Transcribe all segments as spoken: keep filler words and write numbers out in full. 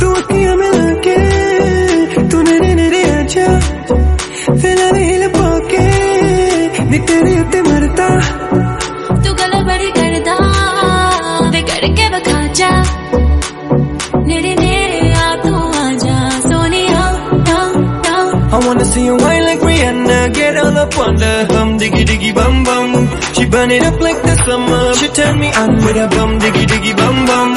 तू अखियां मिला के तू नेरे नेरे आजा फिलहाल हिल पाके नी तेरे उत्ते मरदा तू गल बड़ी करदा वे करके बखा जा नेरे नेरे आ तू आजा Sonia down down I wanna see you wine like Rihanna, get all up on the hum, diggy diggy bum bum. She burn it up like the summer. She turn me on with a bum, diggy diggy bum bum.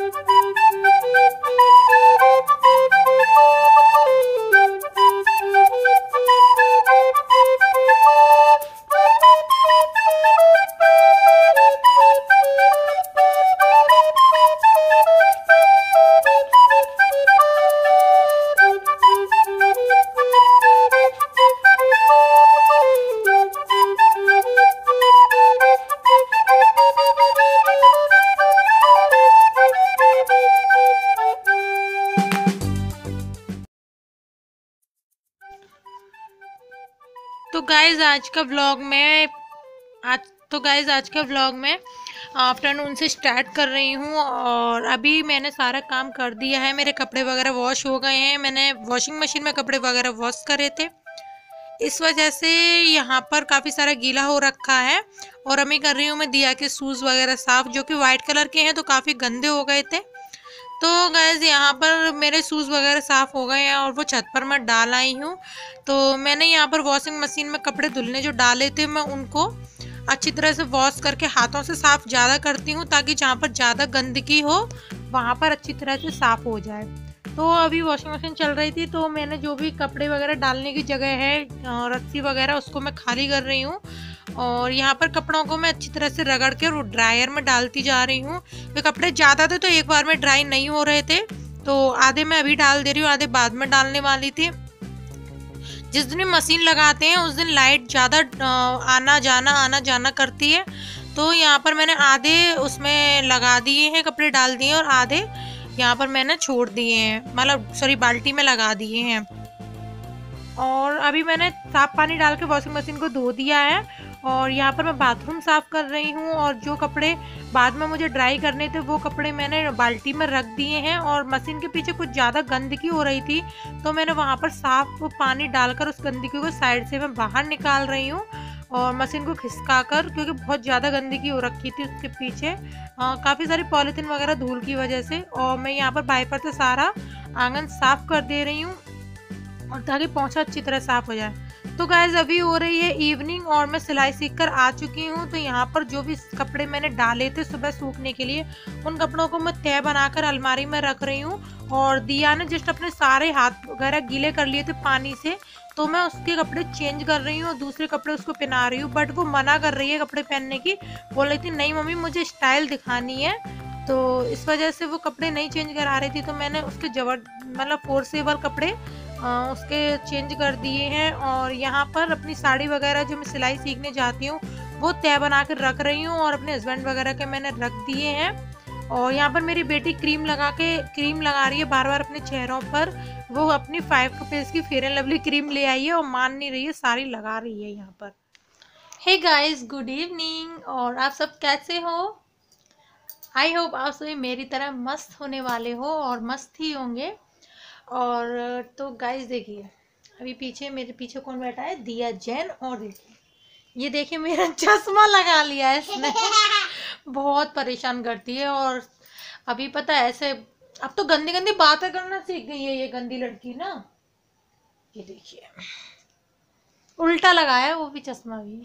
तो guys आज का vlog में आज तो guys आज का vlog में afternoon से स्टार्ट कर रही हूँ और अभी मैंने सारा काम कर दिया है। मेरे कपड़े वगैरह वॉश हो गए हैं। मैंने वॉशिंग मशीन में कपड़े वगैरह वॉश करे थे, इस वजह से यहाँ पर काफ़ी सारा गीला हो रखा है। और अभी कर रही हूँ मैं दिया के शूज़ वगैरह साफ़, जो कि वाइट कलर के हैं तो काफ़ी गंदे हो गए थे। तो गाइस यहाँ पर मेरे शूज़ वगैरह साफ़ हो गए हैं और वो छत पर मैं डाल आई हूँ। तो मैंने यहाँ पर वॉशिंग मशीन में कपड़े धुलने जो डाले थे, मैं उनको अच्छी तरह से वॉश करके हाथों से साफ़ ज़्यादा करती हूँ, ताकि जहाँ पर ज़्यादा गंदगी हो वहाँ पर अच्छी तरह से साफ़ हो जाए। तो अभी वॉशिंग मशीन चल रही थी, तो मैंने जो भी कपड़े वगैरह डालने की जगह है, रस्सी वगैरह, उसको मैं खाली कर रही हूँ। और यहाँ पर कपड़ों को मैं अच्छी तरह से रगड़ के वो ड्रायर में डालती जा रही हूँ। ये कपड़े ज़्यादा थे तो एक बार में ड्राई नहीं हो रहे थे, तो आधे मैं अभी डाल दे रही हूँ, आधे बाद में डालने वाली थी। जिस दिन मशीन लगाते हैं उस दिन लाइट ज़्यादा आना जाना आना जाना करती है, तो यहाँ पर मैंने आधे उसमें लगा दिए हैं, कपड़े डाल दिए और आधे यहाँ पर मैंने छोड़ दिए हैं, मतलब सॉरी बाल्टी में लगा दिए हैं। और अभी मैंने साफ पानी डाल के वॉशिंग मशीन को धो दिया है और यहाँ पर मैं बाथरूम साफ़ कर रही हूँ। और जो कपड़े बाद में मुझे ड्राई करने थे वो कपड़े मैंने बाल्टी में रख दिए हैं। और मशीन के पीछे कुछ ज़्यादा गंदगी हो रही थी, तो मैंने वहाँ पर साफ पानी डालकर उस गंदगी को साइड से मैं बाहर निकाल रही हूँ और मशीन को खिसका कर, क्योंकि बहुत ज़्यादा गंदगी हो रखी थी उसके पीछे, काफ़ी सारी पॉलीथीन वगैरह धूल की वजह से। और मैं यहाँ पर वाइपर से सारा आंगन साफ़ कर दे रही हूँ और ताकि पोंछा अच्छी तरह साफ़ हो जाए। तो गाइस अभी हो रही है इवनिंग और मैं सिलाई सीख कर आ चुकी हूँ। तो यहाँ पर जो भी कपड़े मैंने डाले थे सुबह सूखने के लिए, उन कपड़ों को मैं तह बनाकर अलमारी में रख रही हूँ। और दिया ने जस्ट अपने सारे हाथ वगैरह गीले कर लिए थे पानी से, तो मैं उसके कपड़े चेंज कर रही हूँ और दूसरे कपड़े उसको पहना रही हूँ। बट वो मना कर रही है कपड़े पहनने की, बोल रही थी नहीं मम्मी मुझे स्टाइल दिखानी है, तो इस वजह से वो कपड़े नहीं चेंज करा रही थी। तो मैंने उसके जबर मतलब फोर्सेबल कपड़े आ, उसके चेंज कर दिए हैं। और यहाँ पर अपनी साड़ी वगैरह जो मैं सिलाई सीखने जाती हूँ वो तय बना कर रख रही हूँ और अपने हस्बैंड वगैरह के मैंने रख दिए हैं। और यहाँ पर मेरी बेटी क्रीम लगा के क्रीम लगा रही है बार बार अपने चेहरों पर। वो अपनी फाइव रुपीज़ की फेयर एंड लवली क्रीम ले आई है और मान नहीं रही है, सारी लगा रही है यहाँ पर। हे गाइस, गुड इवनिंग, और आप सब कैसे हो? आई होप आप सभी मेरी तरह मस्त होने वाले हो और मस्त ही होंगे। और तो गाइस देखिए अभी पीछे मेरे पीछे कौन बैठा है, दिया जैन। और देखिए ये देखिए मेरा चश्मा लगा लिया है इसने बहुत परेशान करती है। और अभी पता है ऐसे अब तो गंदी गंदी बातें करना सीख गई है ये गंदी लड़की ना। ये देखिए उल्टा लगाया है वो भी चश्मा भी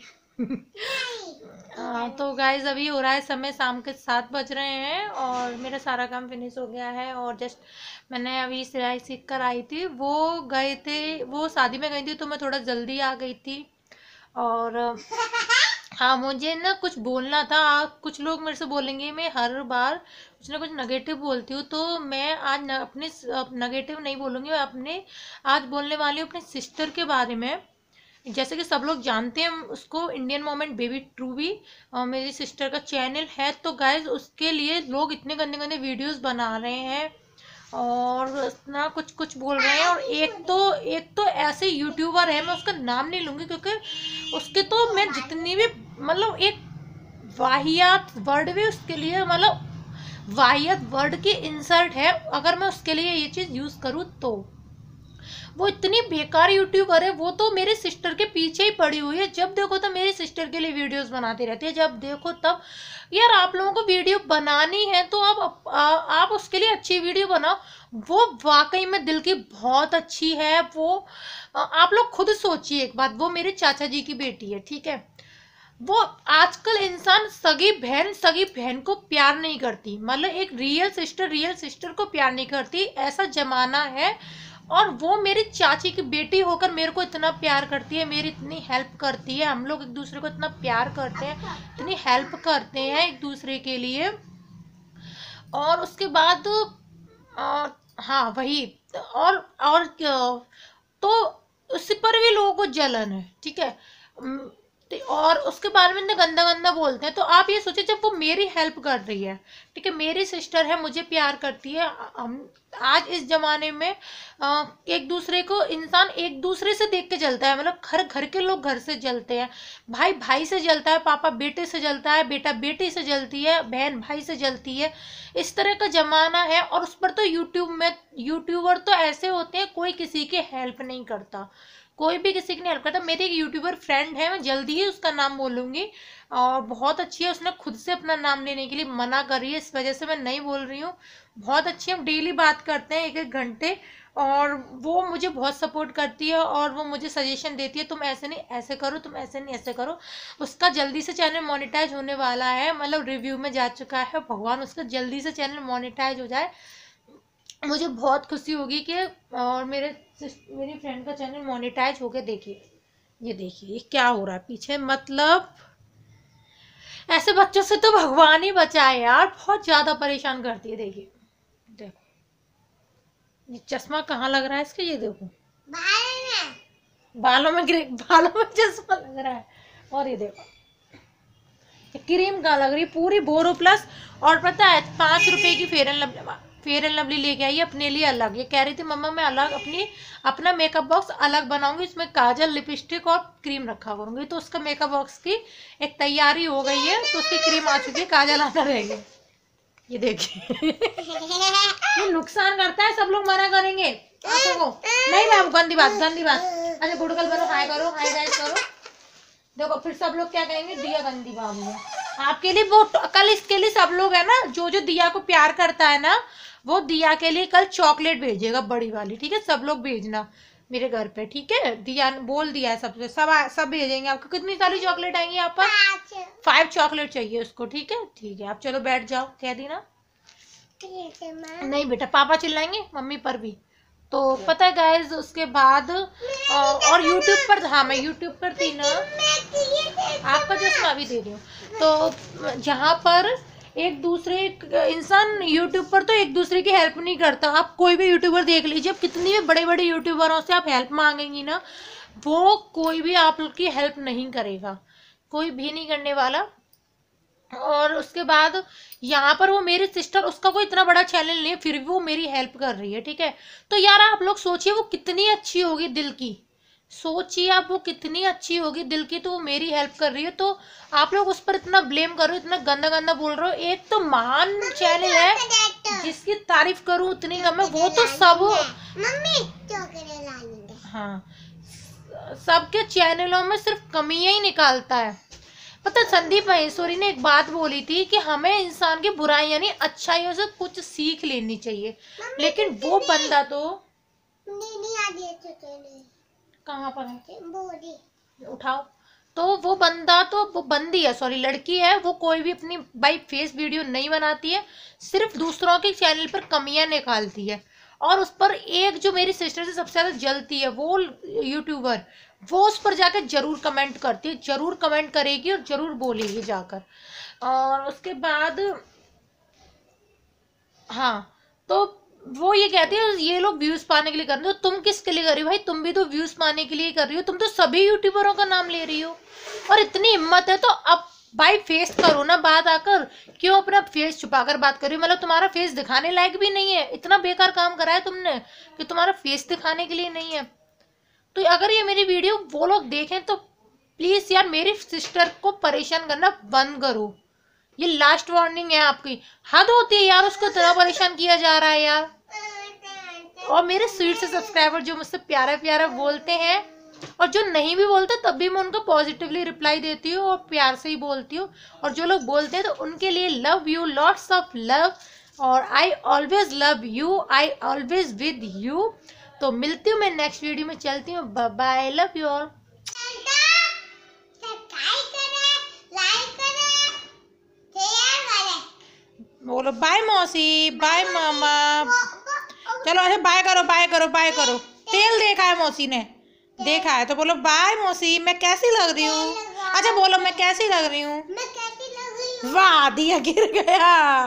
आ, तो गाइज अभी हो रहा है समय शाम के सात बज रहे हैं और मेरा सारा काम फिनिश हो गया है। और जस्ट मैंने अभी सिलाई सीख कर आई थी, वो गए थे वो शादी में गई थी तो मैं थोड़ा जल्दी आ गई थी। और हाँ मुझे ना कुछ बोलना था। कुछ लोग मेरे से बोलेंगे मैं हर बार कुछ ना कुछ नेगेटिव बोलती हूँ, तो मैं आज न, अपने नेगेटिव नहीं बोलूँगी, मैं अपने आज बोलने वाली हूँ अपने सिस्टर के बारे में। जैसे कि सब लोग जानते हैं उसको, इंडियन मोमेंट बेबी ट्रूबी मेरी सिस्टर का चैनल है। तो गाइज उसके लिए लोग इतने गंदे गंदे वीडियोस बना रहे हैं और ना कुछ कुछ बोल रहे हैं। और एक तो एक तो ऐसे यूट्यूबर है, मैं उसका नाम नहीं लूँगी क्योंकि उसके तो मैं जितनी भी मतलब एक वाहियात वर्ड भी उसके लिए मतलब वाहियत वर्ड की इंसल्ट है, अगर मैं उसके लिए ये चीज़ यूज़ करूँ तो। वो इतनी बेकार यूट्यूबर है, वो तो मेरे सिस्टर के पीछे ही पड़ी हुई है, जब देखो तो मेरी सिस्टर के लिए वीडियोस बनाती रहती है, जब देखो तब। यार आप लोगों को वीडियो बनानी है तो आप आ, आप उसके लिए अच्छी वीडियो बनाओ। वो वाकई में दिल की बहुत अच्छी है। वो आप लोग खुद सोचिए एक बात, वो मेरे चाचा जी की बेटी है, ठीक है। वो आजकल इंसान सगी बहन सगी बहन को प्यार नहीं करती, मतलब एक रियल सिस्टर रियल सिस्टर को प्यार नहीं करती, ऐसा जमाना है। और वो मेरी चाची की बेटी होकर मेरे को इतना प्यार करती है, मेरी इतनी हेल्प करती है, हम लोग एक दूसरे को इतना प्यार करते हैं, इतनी हेल्प करते हैं एक दूसरे के लिए। और उसके बाद आ, हाँ वही, और और तो उस पर भी लोगों को जलन है, ठीक है। और उसके बारे में इतना गंदा गंदा बोलते हैं। तो आप ये सोचिए, जब वो मेरी हेल्प कर रही है, ठीक है, मेरी सिस्टर है, मुझे प्यार करती है। हम आज इस जमाने में आ, एक दूसरे को इंसान एक दूसरे से देख के जलता है, मतलब घर घर के लोग घर से जलते हैं, भाई भाई से जलता है, पापा बेटे से जलता है, बेटा बेटी से जलती है, बहन भाई से जलती है। इस तरह का जमाना है। और उस पर तो यूट्यूब में यूट्यूबर तो ऐसे होते हैं, कोई किसी की हेल्प नहीं करता, कोई भी किसी की नहीं हेल्प करता। मेरी एक यूट्यूबर फ्रेंड है, मैं जल्दी ही उसका नाम बोलूँगी, और बहुत अच्छी है, उसने खुद से अपना नाम लेने के लिए मना कर रही है, इस वजह से मैं नहीं बोल रही हूँ। बहुत अच्छी, हम डेली बात करते हैं एक एक घंटे, और वो मुझे बहुत सपोर्ट करती है, और वो मुझे सजेशन देती है, तुम ऐसे नहीं ऐसे करो, तुम ऐसे नहीं ऐसे करो। उसका जल्दी से चैनल मोनेटाइज होने वाला है, मतलब रिव्यू में जा चुका है, भगवान उसका जल्दी से चैनल मोनेटाइज हो जाए, मुझे बहुत खुशी होगी कि और मेरे मेरी फ्रेंड का चैनल मोनेटाइज हो गया। देखिए ये देखिए ये क्या हो रहा है पीछे, मतलब ऐसे बच्चों से तो भगवान ही बचाए यार, बहुत ज्यादा परेशान करती है। देखिए देखो ये चश्मा कहाँ लग रहा है इसके, ये देखो बालों में बालों में चश्मा लग रहा है। और ये देखो क्रीम कहाँ लग रही है, पूरी बोरो प्लस। और पता है पाँच रुपए की Fair and Lovely Fair and Lovely लेके आई अपने लिए अलग। ये कह रही थी मम्मा मैं अलग अपनी अपना मेकअप बॉक्स अलग बनाऊंगी, इसमें काजल लिपस्टिक और क्रीम रखा करूंगी। तो उसका मेकअप बॉक्स की एक तैयारी हो गई है, तो उसकी क्रीम आ चुकी है, काजल आना रहेगी। ये देखिए ये नुकसान करता है, सब लोग मना करेंगे आंखों को। नहीं मैम गंदी बात गंदी बात। अच्छा गुडगल करो, हाय करो, हाय गाइस करो। देखो फिर सब लोग क्या कहेंगे, दिया गंदी बाबू है। आपके लिए वो कल इसके लिए सब लोग है ना, जो जो दिया को प्यार करता है ना, वो दिया के लिए कल चॉकलेट भेजेगा बड़ी वाली, ठीक है। सब लोग भेजना मेरे घर पे, ठीक है। दिया बोल दिया है सबसे, सब सब भेजेंगे आपको। कितनी सारी चॉकलेट आएंगी आप पर? फाइव चॉकलेट चाहिए उसको, ठीक है ठीक है। आप चलो बैठ जाओ, कह दी ना। नहीं बेटा पापा चिल्लाएंगे मम्मी पर भी। तो पता है गाइज उसके बाद और यूट्यूब पर, हाँ मैं यूट्यूब पर थी ना, आपका चश्मा भी दे रही हूँ। तो जहाँ पर एक दूसरे इंसान यूट्यूब पर तो एक दूसरे की हेल्प नहीं करता। आप कोई भी यूट्यूबर देख लीजिए, अब कितनी भी बड़े बड़े यूट्यूबरों से आप हेल्प मांगेंगी ना, वो कोई भी आपकी हेल्प नहीं करेगा, कोई भी नहीं करने वाला। और उसके बाद यहाँ पर वो मेरी सिस्टर, उसका कोई इतना बड़ा चैनल नहीं है, फिर भी वो मेरी हेल्प कर रही है, ठीक है। तो यार आप लोग सोचिए वो कितनी अच्छी होगी दिल की, सोचिए आप वो कितनी अच्छी होगी दिल की, तो वो मेरी हेल्प कर रही है। तो आप लोग उस पर इतना ब्लेम करो, इतना गंदा गंदा बोल रहे हो। एक तो महान चैनल है जिसकी तारीफ करूँ उतनी कम है, वो तो सब हाँ सबके चैनलों में सिर्फ कमियां ही निकालता है। पता संदीप महेश्वरी ने एक बात बोली थी कि हमें इंसान की बुराई यानी अच्छाइयों से कुछ सीख लेनी चाहिए, लेकिन वो बंदा तो कहाँ पर है, उठाओ। तो वो बंदा तो वो बंदी है, सॉरी लड़की है, वो कोई भी अपनी बाई फेस वीडियो नहीं बनाती है, सिर्फ दूसरों के चैनल पर कमियां निकालती है। और उस पर एक जो मेरी सिस्टर से सबसे ज्यादा जलती है वो यूट्यूबर, वो उस पर जाकर जरूर कमेंट करती है, जरूर कमेंट करेगी और जरूर बोलेगी जाकर। और उसके बाद हाँ तो वो ये कहती है ये लोग व्यूज पाने के लिए कर रहे हो, तुम किसके लिए कर रही हो भाई? तुम भी तो व्यूज पाने के लिए कर रही हो, तुम तो सभी यूट्यूबरों का नाम ले रही हो। और इतनी हिम्मत है तो अब भाई फेस करो ना बात आकर, क्यों अपना फेस छुपाकर बात कर रही हो? मतलब तुम्हारा फेस दिखाने लायक भी नहीं है, इतना बेकार काम करा है तुमने कि तुम्हारा फेस दिखाने के लिए नहीं है। तो अगर ये मेरी वीडियो वो लोग देखें तो प्लीज यार मेरी सिस्टर को परेशान करना बंद करो, ये लास्ट वार्निंग है आपकी। हद होती है यार, उसको इतना परेशान किया जा रहा है यार। और मेरे स्वीट से सब्सक्राइबर जो मुझसे प्यारा प्यारा बोलते हैं और जो नहीं भी बोलते तब भी मैं उनको पॉजिटिवली रिप्लाई देती हूँ और प्यार से ही बोलती हूँ। और जो लोग बोलते हैं तो उनके लिए love you, lots of love. और I always love you, I always with you. तो मिलती हूँ मैं नेक्स्ट वीडियो में, चलती हूँ, bye bye, love you all. बोलो बाय मौसी, बाय मामा। चलो अच्छा बाय करो, बाय करो, बाय करो। तेल देखा है मौसी ने, देखा है तो बोलो बाय मौसी, मैं कैसी लग रही हूँ? अच्छा बोलो मैं कैसी लग रही हूँ? वाह दिया गिर गया।